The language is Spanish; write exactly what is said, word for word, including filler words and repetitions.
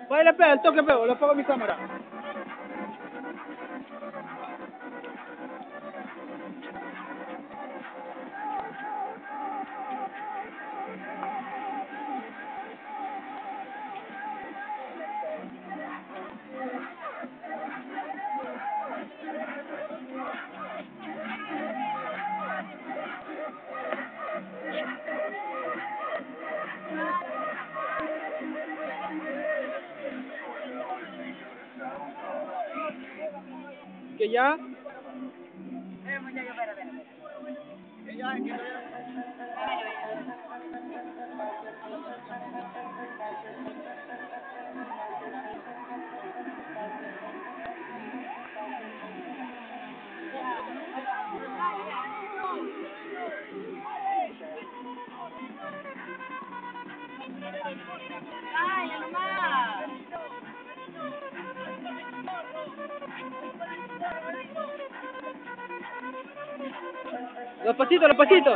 Pues le pega el toque, pego, le pongo mi cámara. Que ya. Eh, muchacho, espera, espera. Que ya, que ya. Ay, nomás. Los pasitos, los pasitos.